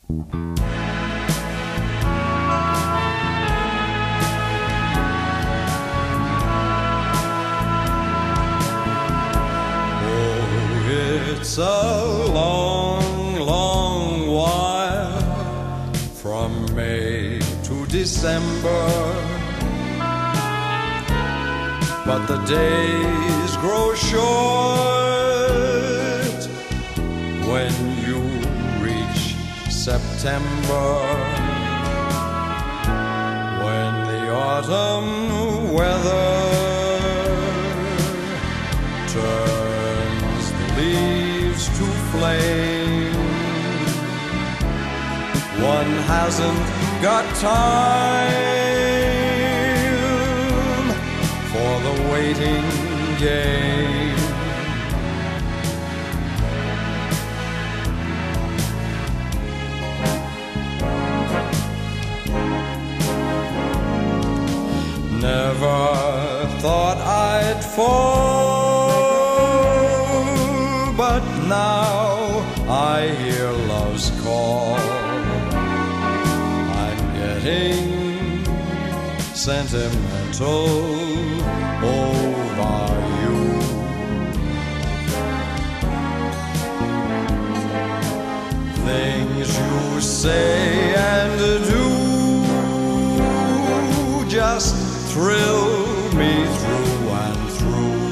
It's a long, long while from May to December, but the days grow short when you reach September, when the autumn weather turns the leaves to flame. One hasn't got time for the waiting game. Never thought I'd fall, but now I hear love's call. I'm getting sentimental over you. Things you say and do just thrill me through and through.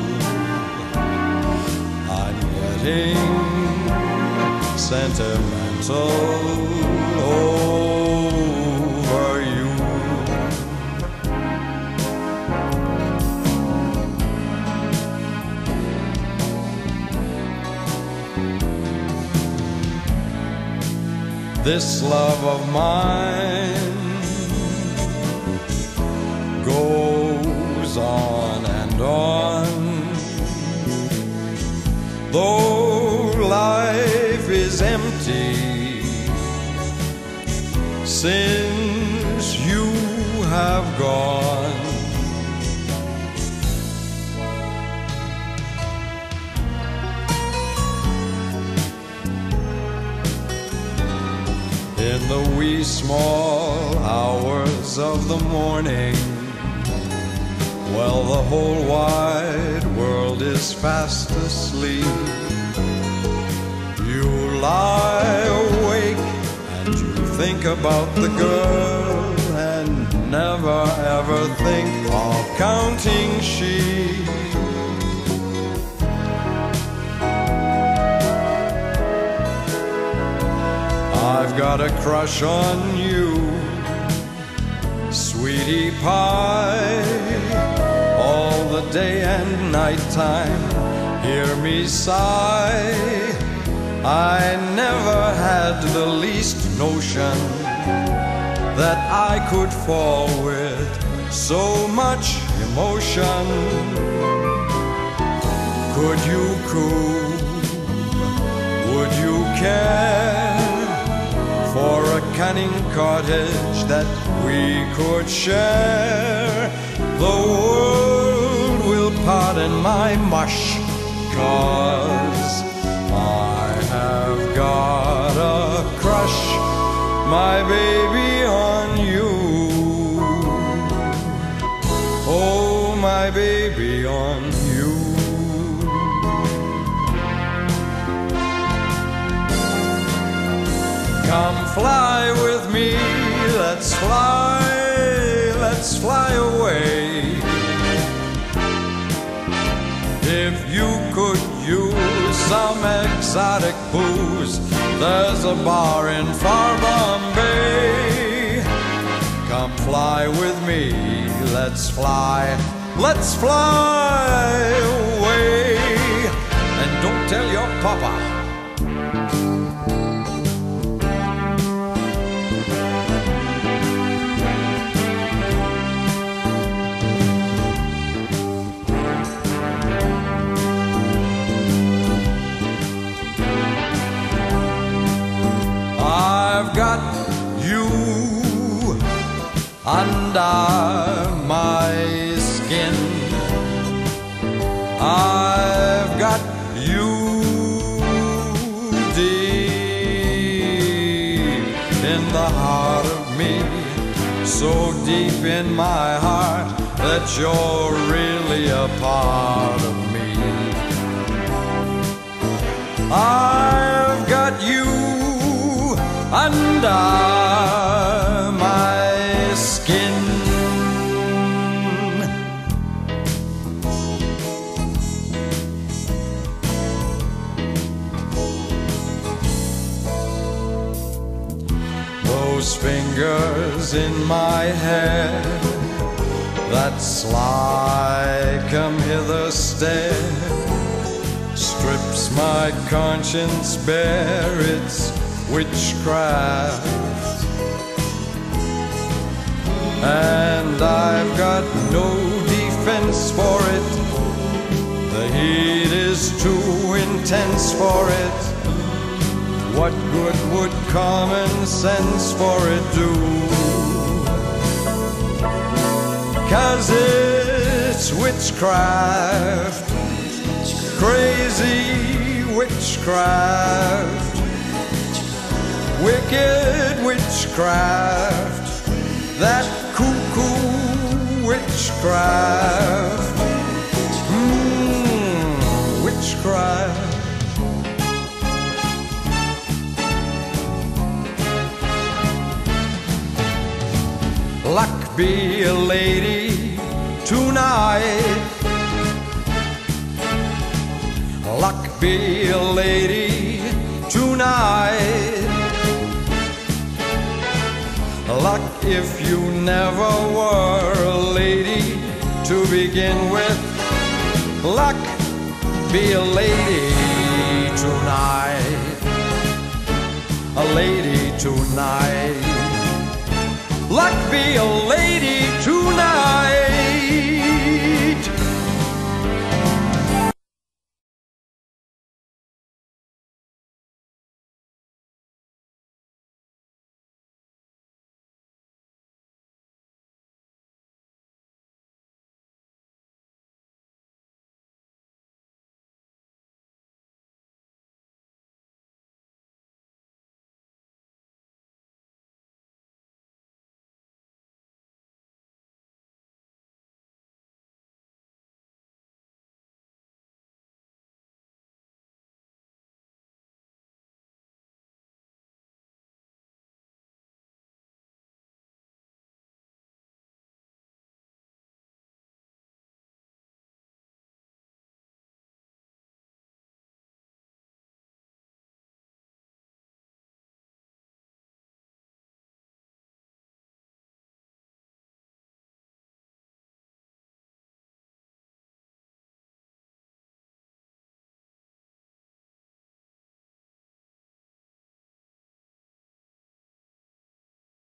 I'm getting sentimental over you. This love of mine goes on and on, though life is empty since you have gone. In the wee small hours of the morning, well, the whole wide world is fast asleep. You lie awake and you think about the girl and never ever think of counting sheep. I've got a crush on you, sweetie pie. All the day and night time, hear me sigh. I never had the least notion that I could fall with so much emotion. Could you coo? Would you care for a cunning cottage that we could share? The world will pardon my mush, 'cause I have got a crush, my baby, on you. Oh, my baby, on you. Come fly with me, let's fly away. If you could use some exotic booze, there's a bar in far Bombay. Come fly with me, let's fly away. And don't tell your papa. I've got you under my skin. I've got you deep in the heart of me, so deep in my heart that you're really a part of me. I've got you under my skin. Those fingers in my hair that sly come hither stare strips my conscience bare. It's witchcraft, and I've got no defense for it. The heat is too intense for it. What good would common sense for it do? 'Cause it's witchcraft, crazy witchcraft, wicked witchcraft, that cuckoo witchcraft, witchcraft. Luck be a lady tonight. Luck be a lady tonight. Luck if you never were a lady to begin with. Luck be a lady tonight. A lady tonight. Luck be a lady tonight.